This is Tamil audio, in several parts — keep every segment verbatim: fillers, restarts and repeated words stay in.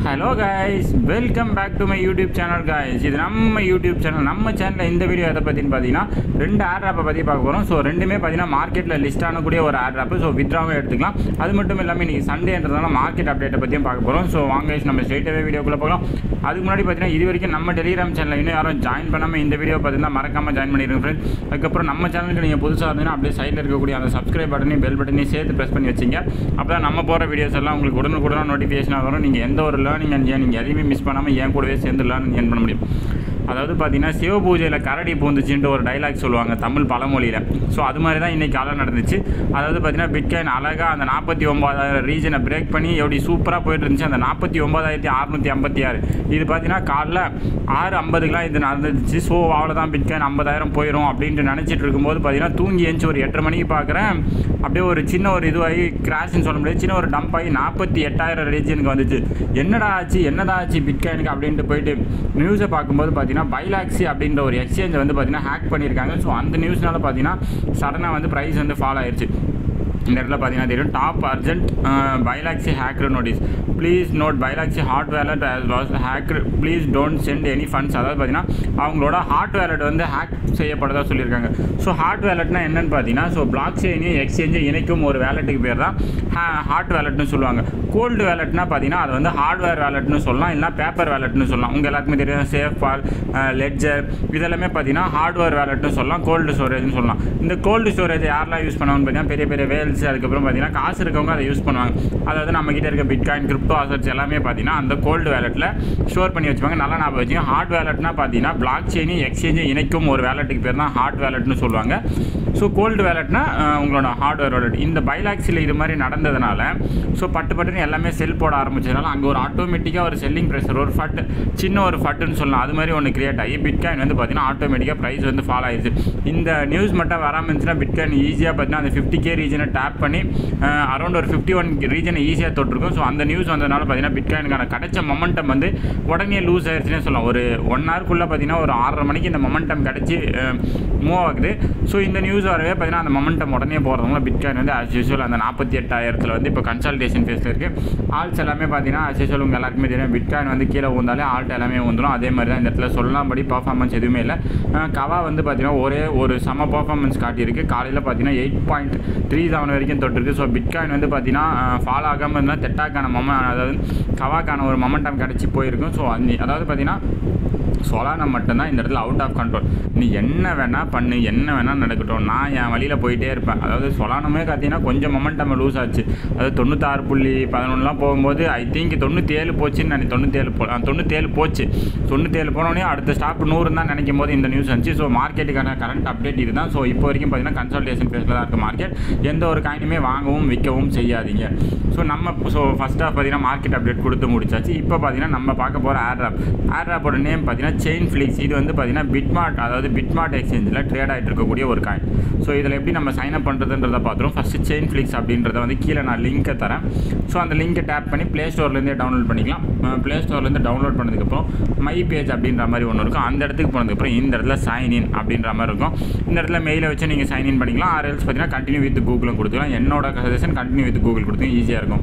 Hello guys, welcome back to my YouTube channel guys. இது நம்ம YouTube channel. நம்ம சேனல்ல இந்த வீடியோ எதை பத்தின்னு பாத்தீங்கன்னா ரெண்டு ஆட் ஆப்பை பத்தி பார்க்க போறோம். சோ ரெண்டுமே பாத்தீங்கன்னா மார்க்கெட்ல லிஸ்ட் ஆன கூடிய ஒரு ஆட் ஆப். சோ வித்ராவும் எடுத்துக்கலாம். அது மட்டும் இல்லாம இன்னைக்கு சண்டேன்றதால மார்க்கெட் அப்டேட் பத்தியும் பார்க்க போறோம். சோ வாங்க guys நம்ம ஸ்ட்ரைட் அவே வீடியோக்குள்ள போகலாம். அதுக்கு முன்னாடி பாத்தீங்கன்னா இது வரைக்கும் நம்ம Telegram சேனல்ல இன்னும் யாரும் ஜாயின் பண்ணாம இந்த வீடியோ பாத்தீங்கன்னா மறக்காம ஜாயின் பண்ணிருங்க फ्रेंड्स. அதுக்கு அப்புறம் நம்ம சேனலுக்கு நீங்க புதுசா இருந்தீங்கன்னா அப்படியே சைடுல இருக்க கூடிய அந்த Subscribe பட்டனையும் பெல் பட்டனையும் சேர்த்து பிரஸ் பண்ணி வச்சீங்க. அப்பதான் நம்ம போற வீடியோஸ் எல்லாம் உங்களுக்கு உடனுக்குடன் நோட்டிஃபிகேஷன் வரும். நீங்க எந்த ஒரு லேர்னிங் அண்ட் நீங்க எதையுமே மிஸ் பண்ணாமல் என் கூடவே சேர்ந்து லேர்னிங் ஏர்ன் பண்ண முடியும். அதாவது பார்த்தீங்கன்னா சிவ பூஜையில் கரடி பூந்துச்சுன்ட்டு ஒரு டைலாக் சொல்லுவாங்க தமிழ் பழமொழியில். ஸோ அது மாதிரி தான் இன்றைக்கி காலம் நடந்துச்சு. அதாவது பார்த்தீங்கன்னா பிட்காயின் அழகாக அந்த நாற்பத்தி ஒம்பதாயிரம் ரீஜனை பிரேக் பண்ணி எப்படி சூப்பராக போயிட்டு இருந்துச்சு. அந்த நாற்பத்தி ஒம்பதாயிரத்தி அறுநூற்றி ஐம்பத்தி ஆறு இது பார்த்தீங்கன்னா காலைல ஆறு ஐம்பதுக்கெலாம் இது நடந்துச்சு. ஸோ அவ்வளோதான் பிட்காயின் ஐம்பதாயிரம் போயிடும் அப்படின்ட்டு நினச்சிட்டு இருக்கும்போது பார்த்தீங்கன்னா தூங்கி எழுந்துச்சு ஒரு எட்டரை மணிக்கு பார்க்குறேன். அப்படியே ஒரு சின்ன ஒரு இதுவாகி கிராஷ்னு சொல்ல முடியாது, சின்ன ஒரு டம்ப் ஆகி நாற்பத்தி எட்டாயிரம் ரீஜனுக்கு வந்துச்சு. என்னடா ஆச்சு என்னடா ஆச்சு பிட்காயினுக்கு அப்படின்ட்டு போயிட்டு நியூஸை பார்க்கும்போது பார்த்தீங்கன்னா பைலாக்ஸி அப்படின்ற ஒரு எக்ஸ்சேஞ்சை வந்து பார்த்தீங்கன்னா ஹேக் பண்ணியிருக்காங்க. ஸோ அந்த நியூஸ்னால பார்த்தீங்கன்னா சடனாக வந்து ப்ரைஸ் வந்து ஃபால் ஆயிடுச்சு. இந்த இடத்துல பார்த்தீங்கன்னா தெரியும் top urgent Bilaxy hacker notice please note Bilaxy hot wallet has was hacker please don't send any funds. அதாவது பார்த்தீங்கன்னா அவங்களோட ஹாட் வேலட் வந்து ஹேக் செய்யப்பட்டதாக சொல்லியிருக்காங்க. ஸோ ஹாட் வேலட்னா என்னென்னு பார்த்தீங்கன்னா ஸோ பிளாக் செயினையும் எக்ஸ்சேஞ்சை இணைக்கும் ஒரு வேலட்டுக்கு பேர் தான் ஹாட் வேலட்னு சொல்லுவாங்க. கோல்டு வேலட்னா பார்த்தீங்கன்னா அது வந்து ஹார்ட்வேர் வேலட்னு சொல்லலாம், இல்லைனா பேப்பர் வேலட்னு சொல்லலாம். உங்கள் எல்லாருக்குமே தெரியும் சேஃப் பால் லெட்ஜர் இதெல்லாமே பார்த்தீங்கன்னா ஹார்ட்வேர் வேலட்னு சொல்லலாம், கோல்டு ஸ்டோரேஜ்னு சொல்லலாம். இந்த கோல்டு ஸ்டோரேஜ் யாரெல்லாம் யூஸ் பண்ணுவாங்கன்னு பார்த்தீங்கன்னா பெரிய பெரிய வேல்ஸ், அதுக்கப்புறம் பார்த்தீங்கன்னா காசு இருக்கவங்க அதை யூஸ் பண்ணுவாங்க. அதாவது நம்ம கிட்ட இருக்க பிட்காயின் கிரிப்டோ அசட்ஸ் எல்லாமே பார்த்தீங்கன்னா அந்த கோல்டு வேலட்டில் ஸ்டோர் பண்ணி வச்சுப்பாங்க. நல்லா ஞாபகம் வச்சுங்க. ஹார்ட் வேலட்னா பார்த்தீங்கன்னா பிளாக் செயினையும் எக்ஸ்சேஞ்சை இணைக்கும் ஒரு வேலட்டுக்கு பேர் தான் ஹார்ட் வேலட்னு சொல்லுவாங்க. ஸோ கோல்டு வேலட்னா உங்களோட ஹார்ட்வேர் வேலட். இந்த பைலாக்ஸில் இது மாதிரி நடந்ததுனால ஸோ பட்டு பட்டுன்னு எல்லாமே செல் போட ஆரம்பிச்சதுனால அங்கே ஒரு ஆட்டோமேட்டிக்காக ஒரு செல்லிங் ப்ரெஷர் ஒரு ஃபட் சின்ன ஒரு ஃபட்டுன்னு சொல்லலாம் அது மாதிரி ஒன்று கிரியேட் ஆகி பிட்காயின் வந்து பார்த்தீங்கன்னா ஆட்டோமேட்டிக்காக ப்ரைஸ் வந்து ஃபால் ஆயிடுச்சு. இந்த நியூஸ் மட்டும் வராமல் இருந்துச்சுன்னா பிட்காயின் ஈஸியாக பார்த்தீங்கன்னா அந்த ஃபிஃப்டி கே ரீஜனை டேப் பண்ணி அரௌண்ட் ஒரு ஃபிஃப்டி ஒன் ரீஜனை ஈஸியாக தொட்டிருக்கும். ஸோ அந்த நியூஸ் வந்ததுனால பார்த்தீங்கன்னா பிட்காயினுக்கான கிடைச்ச மொமெண்டம் வந்து உடனே லூஸ் ஆயிடுச்சுன்னே சொல்லலாம். ஒரு ஒன் ஹவருக்குள்ளே பார்த்தீங்கன்னா ஒரு ஆறரை மணிக்கு இந்த மொமெண்டம் கிடச்சி மூவ் ஆகுது. ஸோ இந்த நியூஸ் வரவே பார்த்தீங்கன்னா அந்த மொமெண்டம் உடனே போகிறதுனால பிட்காயின் வந்து ஆஸ் யூஸ்வல் அந்த நாற்பத்தி எட்டாயிரத்தில் வந்து இப்போ கன்சல்டேஷன் ஃபேஸில் இருக்குது. ஆல்ஸ் எல்லாமே பார்த்தீங்கன்னா ஆஸ் யூஸ்வல் உங்கள் எல்லாருக்குமே தெரியும் பிட்காயின் வந்து கீழே ஊந்தாலே ஆல்ட் எல்லாமே வந்துடும். அதே மாதிரி தான் இந்த இடத்துல சொல்லலாம்படி பர்ஃபார்மன்ஸ் எதுவுமே இல்லை. கவா வந்து பார்த்தீங்கன்னா ஒரே ஒரு சம பர்ஃபார்மன்ஸ் காட்டியிருக்கு. காலையில் பார்த்தீங்கன்னா எயிட் பாயிண்ட் த்ரீ செவன் வரைக்கும் தொட்டிருக்கு. ஸோ பிட்காயின் வந்து பார்த்தீங்கன்னா ஃபால் ஆகாமல் இருந்தால் தெட்டாக்கான மொம அதாவது கவாக்கான ஒரு மொமெண்டம் கிடச்சி போயிருக்கும். ஸோ அந்த அதாவது பார்த்தீங்கன்னா சொலானா மட்டும்தான் இந்த இடத்துல அவுட் ஆஃப் கண்ட்ரோல். நீ என்ன வேணால் பண்ணு என்ன வேணால் நடக்கட்டும் நான் என் வழியில் போயிட்டே இருப்பேன். அதாவது சொலானமே பார்த்தீங்கன்னா கொஞ்சம் மொமெண்டம் லூஸ் ஆச்சு. அதாவது தொண்ணூத்தாறு புள்ளி பதினொன்றுலாம் போகும்போது ஐ திங்க் தொண்ணூற்றி ஏழு போச்சுன்னு நினை தொண்ணூற்றேழு போ தொண்ணூற்றேழு போச்சு தொண்ணூற்றேழு போனோடனே அடுத்த ஸ்டாப் நூறு தான் நினைக்கும் போது இந்த நியூஸ் வந்துச்சு. ஸோ மார்க்கெட்டுக்கான கரண்ட் அப்டேட் இது தான். ஸோ இப்போ வரைக்கும் பார்த்தீங்கன்னா கன்சல்டேஷன் ஃபேஸில் தான் இருக்குது மார்க்கெட். எந்த ஒரு காயினுமே வாங்கவும் விற்கவும் செய்யாதீங்க. ஸோ நம்ம ஸோ ஃபஸ்ட் ஆஃப் பார்த்தீங்கன்னா மார்க்கெட் அப்டேட் கொடுத்து முடிச்சாச்சு. இப்போ பார்த்தீங்கன்னா நம்ம பார்க்க போகிற ஏர்ட்ராப் ஏர்ட்ராப்போட நேம் பார்த்தீங்கன்னா செயின் ஃப்ளிக்ஸ். இது வந்து பார்த்தீங்கன்னா பிட்மார்ட் அதாவது பிட்மார்ட் எக்ஸ்சேஞ்சில் ட்ரேட் ஆகிட்டு இருக்கக்கூடிய ஒரு காயின். ஸோ இதில் எப்படி நம்ம சைன் அப் பண்ணுறதுன்றதை பார்த்துரும். ஃபஸ்ட்டு செயின் ஃப்ளிக்ஸ் அப்படின்றத வந்து கீழே நான் லிங்க்கை தரேன். ஸோ அந்த லிங்க்கை டேப் பண்ணி ப்ளே ஸ்டோர்லேருந்தே டவுன்லோட் பண்ணிக்கலாம். ப்ளே ஸ்டோர்லேருந்து டவுன்லோட் பண்ணதுக்கப்புறம் மை பேஜ் அப்படின்ற மாதிரி ஒன்று இருக்கும். அந்த இடத்துக்கு போனதுக்கப்புறம் இந்த இடத்துல சைன் இன் அப்படின்ற மாதிரி இருக்கும். இந்த இடத்துல மெயிலை வச்சு நீங்கள் சைன் இன் பண்ணிக்கலாம். ஆர் எல்ஸ் பார்த்தீங்கன்னா கண்டினியூ வித் கூகுளும் கொடுத்துக்கலாம். என்னோட சஜஷன் கண்டினியூ வித் கூகுள் கொடுத்து ஈஸியாக இருக்கும்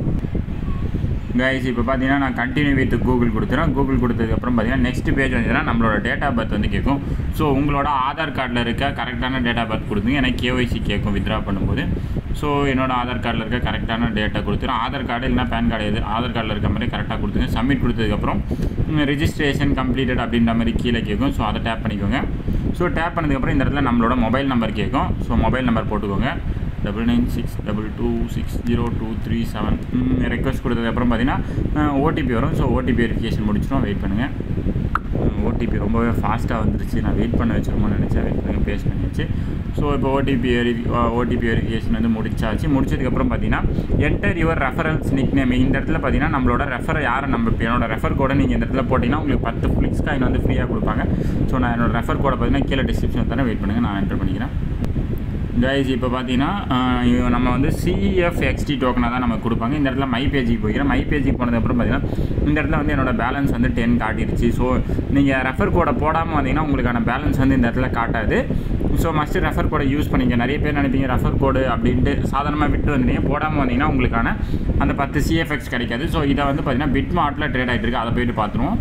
கைஸ். இப்போ பார்த்தீங்கன்னா நான் கண்டினியூ வித் கூகுள் கொடுத்துறேன். கூகுள் கொடுத்ததுக்கப்புறம் பார்த்தீங்கன்னா நெக்ஸ்ட் பேஜ் வந்துச்சுன்னா நம்மளோட டேட் ஆஃப் பர்த் வந்து கேட்கும். ஸோ உங்களோட ஆதார் கார்டில் இருக்க கரெக்டான டேட் ஆஃப் பர்த் கொடுத்துங்க. எனக்கு கேஒய்சி கேட்கும் வித்ட்ரா பண்ணும்போது. ஸோ என்னோட ஆதார் கார்டில் இருக்க கரெக்டான டேட்டை கொடுத்துரும். ஆதார் கார்டு இல்லைனா பேன் கார்டு எது ஆதார் கார்டில் இருக்க மாதிரி கரெக்டாக கொடுத்துங்க. சப்மிட் கொடுத்ததுக்கப்புறம் ரிஜிஸ்ட்ரேஷன் கம்ப்ளீட்டட் அப்படின்ற மாதிரி கீழே கேட்கும். ஸோ அதை டேப் பண்ணிக்கோங்க. ஸோ டேப் பண்ணதுக்கப்புறம் இந்த இடத்துல நம்மளோட மொபைல் நம்பர் கேட்கும். ஸோ மொபைல் நம்பர் போட்டுக்கோங்க. Double nine six double two six zero two three seven request கொடுத்ததுக்கப்புறம் பார்த்தீங்கன்னா ஓடிபி வரும். ஸோ ஓடிபி வெரிஃபிகேஷன் முடிச்சிடும். வெயிட் பண்ணுங்கள். ஓடிபி ரொம்பவே ஃபாஸ்ட்டாக வந்துருச்சு. நான் வெயிட் பண்ண வச்சுருமோன்னு நினச்சேன். வெயிட் பண்ணி பேஸ் பண்ணியாச்சு. ஸோ இப்போ ஓடிபி வெரிஃபி ஓடிபி வெரிஃபிகேஷன் வந்து முடிச்சாச்சு. முடிச்சதுக்கப்புறம் பார்த்தீங்கன்னா enter your reference nickname. இந்த இடத்துல பார்த்தீங்கன்னா நம்மளோட ரெஃபர் யாரை நம்ம என்னோட ரெஃபர் கோடை நீங்கள் இந்த இடத்துல போட்டிங்கன்னா உங்களுக்கு பத்து ஃப்ளிக்ஸ் காயின் வந்து ஃப்ரீயாக கொடுப்பாங்க. ஸோ நான் என்னோட ரெஃபர் கோடை பார்த்தீங்கன்னா கீழே டிஸ்கிரிப்ஷன் தரேன். வெயிட் பண்ணுங்கள், நான் என்டர் பண்ணிக்கிறேன். கைஸ் இப்போ பார்த்தீங்கன்னா நம்ம வந்து சிஎஃப்எக்ஸ்டி டோக்கனாக தான் நமக்கு கொடுப்பாங்க. இந்த இடத்துல மை பேஜுக்கு போய்க்கிறேன். மை பேஜுக்கு போனதுக்கப்புறம் பார்த்தீங்கன்னா இந்த இடத்துல வந்து என்னோடய பேலன்ஸ் வந்து டென் காட்டிடுச்சு. ஸோ நீங்கள் ரெஃபர் கோடை போடாமல் வந்தீங்கன்னா உங்களுக்கான பேலன்ஸ் வந்து இந்த இடத்துல காட்டாது. ஸோ மஸ்ட்டு ரெஃபர் கோடை யூஸ் பண்ணிங்க. நிறைய பேர் நினைப்பீங்க ரெஃபர் கோடு அப்படின்ட்டு சாதாரணமாக விட்டு வந்தீங்க, போடாமல் வந்தீங்கன்னா உங்களுக்கான அந்த பத்து சிஎஃப்எக்ஸ் கிடைக்காது. ஸோ இதை வந்து பார்த்தீங்கன்னா பிட்மார்ட்டில் ட்ரேட் ஆகிட்டு இருக்கு, அதை போய்ட்டு பார்த்துருவோம்.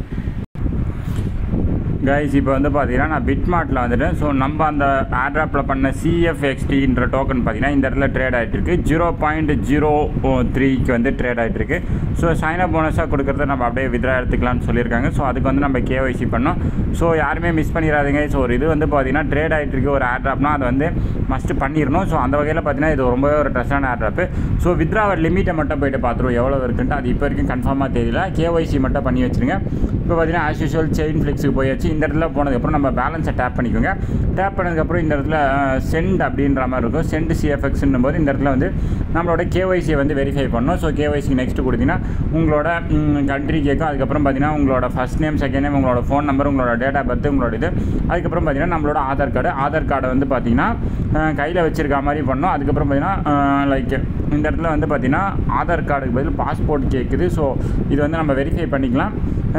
கைஸ் இப்போ வந்து பார்த்தீங்கன்னா நான் பிட்மார்ட்டில் வந்துட்டேன். ஸோ நம்ம அந்த ஏர்ட்ராப்பில் பண்ண சிஎஃப்எக்ஸ்டின்ற டோக்கன் பார்த்தீங்கன்னா இந்த இடத்துல ட்ரேட் ஆகிட்டுருக்கு. ஜீரோ பாயிண்ட் ஜீரோ த்ரீக்கு வந்து ட்ரேட் ஆகிட்டுருக்கு. ஸோ சைனப் போனஸாக கொடுக்குறத நம்ம அப்படியே வித்ரா எடுத்துக்கலாம்னு சொல்லியிருக்காங்க. ஸோ அதுக்கு வந்து நம்ம கேஒய்சி பண்ணோம். ஸோ யாருமே மிஸ் பண்ணிடாதீங்க. ஸோ ஒரு இது வந்து பார்த்தீங்கன்னா ட்ரேட் ஆகிட்டுருக்கு ஒரு ஏர்ட்ராப்னால் அதை வந்து மஸ்ட்டு பண்ணிடணும். ஸோ அந்த வகையில் பார்த்தீங்கன்னா இது ரொம்பவே ஒரு ட்ரஸ்டான ஏர்ட்ராப்பு. ஸோ வித்ராவர் லிமிட்டை மட்டும் போய்ட்டு பார்த்துருவோம் எவ்வளோ இருக்குன்ட்டு. அது இப்போ வரைக்கும் கன்ஃபார்மாக தெரியல. கேஒய்சி மட்டும் பண்ணி வச்சுருங்க. இப்போ பார்த்தீங்கன்னா ஆஸ் யூஷுவல் செயின் ஃப்ளிக்ஸுக்கு போயாச்சு. இந்த இடத்துல போனதுக்கப்புறம் நம்ம பேலன்ஸை டேப் பண்ணிக்கோங்க. டேப் பண்ணதுக்கப்புறம் இந்த இடத்துல சென்ட் அப்படின்ற மாதிரி இருக்கும். சென்ட் சிஎஃப்எக்ஸ்ன்னும் போது இந்த இடத்துல வந்து நம்மளோட கேஒய்சியை வந்து வெரிஃபை பண்ணணும். ஸோ கேஒய்சி நெக்ஸ்ட்டு கொடுத்தீங்கன்னா உங்களோட கண்ட்ரி கேட்கும். அதுக்கப்புறம் பார்த்தீங்கன்னா உங்களோட ஃபஸ்ட் நேம், செகண்ட் நேம், உங்களோட ஃபோன் நம்பர், உங்களோட டேட் ஆஃப் பர்த், உங்களோட இது. அதுக்கப்புறம் பார்த்தீங்கன்னா நம்மளோட ஆதார் கார்டு ஆதார் கார்டை வந்து பார்த்தீங்கன்னா கையில் வச்சுருக்க மாதிரி பண்ணணும். அதுக்கப்புறம் பார்த்தீங்கன்னா லைக் இந்த இடத்துல வந்து பார்த்தீங்கன்னா ஆதார் கார்டுக்கு பதில் பாஸ்போர்ட் கேட்குது. ஸோ இது வந்து நம்ம வெரிஃபை பண்ணிக்கலாம்.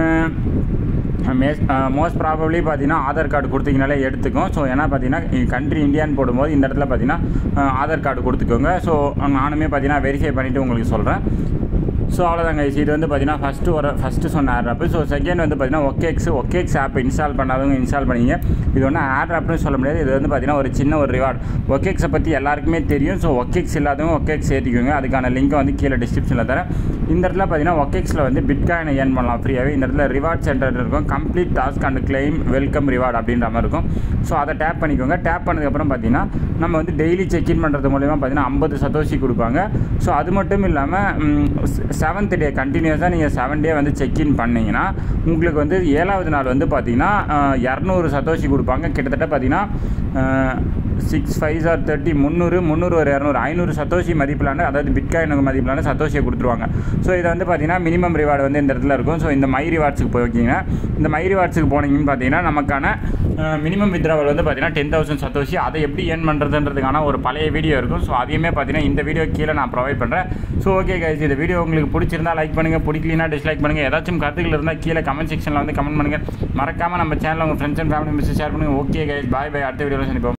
மேஸ் மோஸ்ட் ப்ராபப்ளி பார்த்தீங்கன்னா ஆதார் கார்டு கொடுத்தீங்கனாலே எடுத்துக்கும். ஸோ ஏன்னா பார்த்தீங்கன்னா கண்ட்ரி இந்தியான்னு போடும்போது இந்த இடத்துல பார்த்தீங்கன்னா ஆதார் கார்டு கொடுத்துக்கோங்க. ஸோ நானுமே பார்த்தீங்கன்னா வெரிஃபை பண்ணிவிட்டு உங்களுக்கு சொல்கிறேன். ஸோ அவ்வளோதாங்க. இது வந்து பார்த்தீங்கன்னா ஃபஸ்ட்டு ஒரு ஃபஸ்ட்டு சொன்ன ஏர்ட்ராப்பு. ஸோ செகண்ட் வந்து பார்த்தீங்கன்னா ஒகேஎக்ஸ் ஒகேஎக்ஸ் ஆப் இன்ஸ்டால் பண்ணாதவங்க இன்ஸ்டால் பண்ணிங்க. இது ஒன்றும் ஏர்ட்ராப்னு சொல்ல முடியாது. இது வந்து பார்த்தீங்கன்னா ஒரு சின்ன ஒரு ரிவார்டு. ஒகேஎக்ஸை பற்றி எல்லாருக்குமே தெரியும். ஸோ ஒகேஎக்ஸ் இல்லாதவங்க ஒகேஎக்ஸ் ஏற்றிக்கோங்க. அதுக்கான லிங்க்கை வந்து கீழே டிஸ்கிரிப்ஷனில் தரேன். இந்த இடத்துல பார்த்தீங்கன்னா ஒகேஎக்ஸில் வந்து பிட்காயினை ஏர்ன் பண்ணலாம் ஃப்ரீயாகவே. இந்த இடத்துல ரிவார்ட் சென்டர் இருக்கும். Complete task and claim welcome reward அப்படின்ற மாதிரி இருக்கும். ஸோ அதை டேப் பண்ணிக்கோங்க. டேப் பண்ணதுக்கப்புறம் பார்த்தீங்கன்னா நம்ம வந்து டெய்லி செக்இன் பண்ணுறது மூலிமா பார்த்தீங்கன்னா ஐம்பது சதோஷி கொடுப்பாங்க. ஸோ அது மட்டும் இல்லாமல் செவன்த் டே கண்டினியூஸாக நீங்கள் செவன் டே வந்து செக்இன் பண்ணிங்கன்னா உங்களுக்கு வந்து ஏழாவது நாள் வந்து பார்த்தீங்கன்னா இரநூறு சதோஷி கொடுப்பாங்க. கிட்டத்தட்ட பார்த்தீங்கன்னா சிக்ஸ் ஃபைவ் ஆர் தேர்ட்டி முந்நூறு முந்நூறு ஒரு இரநூறு ஐநூறு சதோஷி மதிப்பிலான, அதாவது பிட்காயின் மதிப்பிலான சதோஷியை கொடுத்துருவாங்க. ஸோ இதை வந்து பார்த்தீங்கன்னா மினிமம் ரிவார்டு வந்து இந்த இடத்துல இருக்கும். ஸோ இந்த மை ரிவார்ட்ஸுக்கு போய்க்கிங்கன்னா இந்த மை ரிவார்ட்ஸுக்கு போனீங்கன்னு பார்த்தீங்கன்னா நமக்கான மினிமம் வித்ராவல் வந்து பார்த்தீங்கன்னா டென் தௌசண்ட் சதோஷி. அதை எப்படி ஏர்ன் பண்ணுறதுன்றதுக்கான ஒரு பழைய வீடியோ இருக்கும். ஸோ அதையுமே பார்த்தீங்கன்னா இந்த வீடியோ கீழே நான் ப்ரொவைட் பண்ணுறேன். ஸோ ஓகே கைஸ், இந்த வீடியோ உங்களுக்கு பிடிச்சிருந்தா லைக் பண்ணுங்கள், பிடிக்கலனா டிஸ்லைக் பண்ணுங்கள். ஏதாச்சும் கருத்துக்கள் இருந்தால் கீழே கமெண்ட் செக்ஷனில் வந்து கமெண்ட் பண்ணுங்கள். மறக்காமல் நம்ம சேனலில் உங்கள் friends and family members share பண்ணுங்கள். Okay guys, bye bye. அடுத்த வீடியோவில் சந்திப்போம்.